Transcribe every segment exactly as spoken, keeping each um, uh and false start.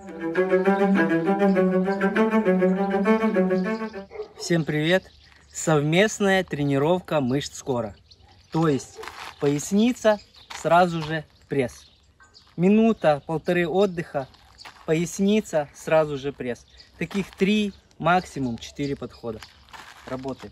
Всем привет! Совместная тренировка мышц кора. То есть поясница, сразу же пресс. Минута, полторы отдыха, поясница, сразу же пресс. Таких три, максимум четыре подхода. Работаем.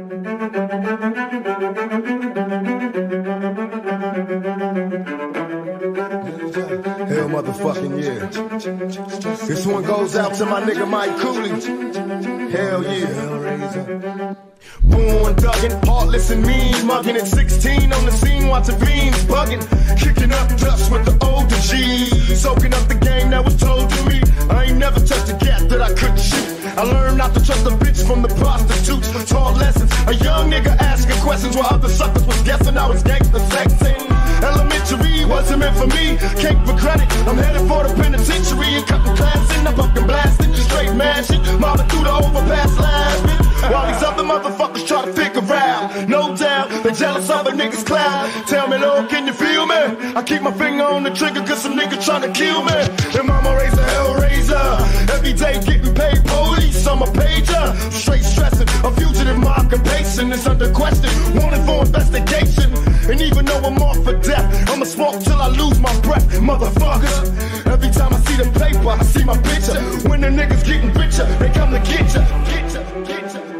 Hell motherfucking yeah. This one goes out to my nigga Mike Cooley. Hell yeah. Born thuggin', heartless and mean, mugging at sixteen on the scene, watching fiends bugging, kicking up dust with the older G's, soaking up the game that was told to me. I ain't never touched a cat that I couldn't shoot. I learned not to trust a bitch from the prostitutes. Taught lessons, a young nigga asking questions while other suckers was guessing I was gangsta sexy. Elementary wasn't meant for me, cake for credit. I'm headed for the penitentiary and cutting class in the fucking blasting, straight mashing, mobbing through the overpass laughing. While these other motherfuckers try to figure out, no doubt, they jealous of a nigga's cloud. Tell me, Lord, can you feel me? I keep my finger on the trigger cause some nigga trying to kill me. And mama raise a hell raiser, every day getting paid police, I'm a pager. Straight stressing, a fugitive, my occupation is under question, wanted for investigation. And even though I'm off for death, I'ma smoke till I lose my breath, motherfuckers. Every time I see the paper, I see my picture. When the niggas getting richer, they come to get ya, get ya, get ya.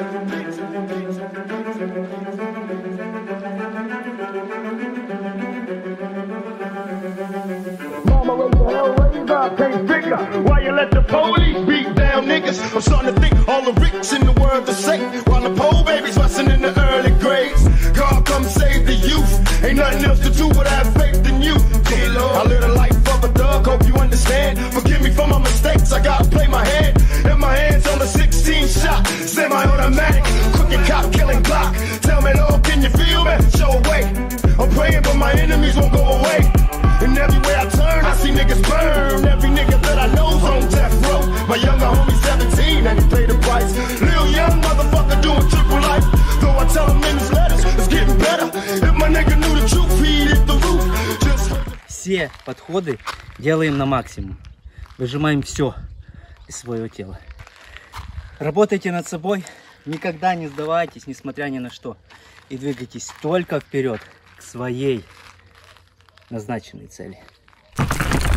Mama raise the hell raiser, I can't figure why you let the police beat down niggas. I'm starting to think all the rich in the world are safe, while the poor babies rusting in the early grades. God come save the youth, ain't nothing else to do but have faith in you. Dear Lord, I live a life of a thug, hope you understand. Forgive me for my mistakes, I gotta play my hand. And my hands on the sixteen shot, semi-automatic, crooked cop killing Glock. Tell me, Lord, can you feel me? Show away. I'm praying but my enemies won't go away. And everywhere I turn, I see niggas burn. Every nigga that I know's on death row. My younger homie seventeen and he paid the price. Little young motherfucker doing triple life. Though I tell him in his letters, it's getting better. If my nigga knew the truth, he'd hit the roof. Just... Все подходы делаем на максимум. Выжимаем все из своего тела. Работайте над собой. Никогда не сдавайтесь, несмотря ни на что. И двигайтесь только вперед к своей назначенной цели.